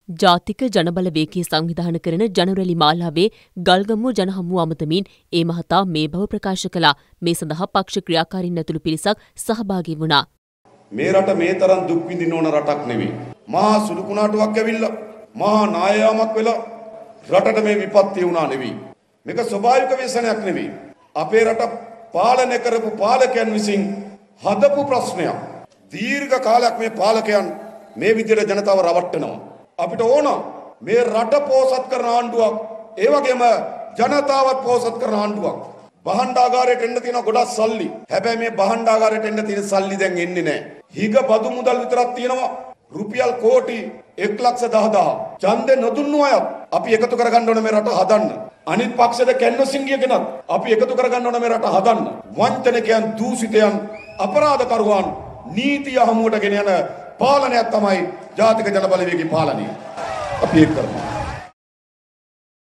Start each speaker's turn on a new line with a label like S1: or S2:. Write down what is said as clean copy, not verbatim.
S1: ජාතික ජනබලවේගය සංවිධාන කරන ජනරැලි මාලාවේ ගල්ගමුව ජනහමුව අමතමින් ඒ මහතා මේ බව ප්‍රකාශ කළා. මේ සඳහා පක්ෂ ක්‍රියාකාරීන් ඇතුළු පිරිසක් සහභාගී වුණා.
S2: මේ රට මේ තරම් දුක් විඳින්න ඕන රටක් නෙවෙයි. මහා සුළු කුණාටුවක් ඇවිල්ලා මහා නායයාමක් වෙලා රටට මේ විපත්තිය වුණා නෙවෙයි. මේක ස්වභාවික ව්‍යසනයක් නෙවෙයි. අපේ රට පාලනය කරපු පාලකයන් විසින් හදපු ප්‍රශ්නයක්. දීර්ඝ කාලයක් මේ පාලකයන් මේ විදිහට ජනතාව රවට්ටනවා. අපිට ඕන මේ රට පෝසත් කරන ආණ්ඩුවක්, ඒ වගේම ජනතාවත් පෝසත් කරන ආණ්ඩුවක්. බහණ්ඩාගාරයට එන්න තියෙන ගොඩක් සල්ලි. හැබැයි මේ බහණ්ඩාගාරයට එන්න තියෙන සල්ලි දැන් එන්නේ නැහැ. හිග බදු මුදල් විතරක් තියෙනවා. රුපියල් කෝටි 1,10,000. ඡන්දේ නොදුන්නු අය අපි එකතු කරගන්න ඕන මේ රට හදන්න. අනිත් පක්ෂද කැන්නොසිංගිය කෙනත් අපි එකතු කරගන්න ඕන මේ රට හදන්න. වංචනිකයන්, දූෂිතයන්, අපරාධකරුවන් නීතිය හමුවට ගෙන යන පාලනයක් තමයි ජාතික ජනබලවේගී පාලනය. අපි ඒක කරමු.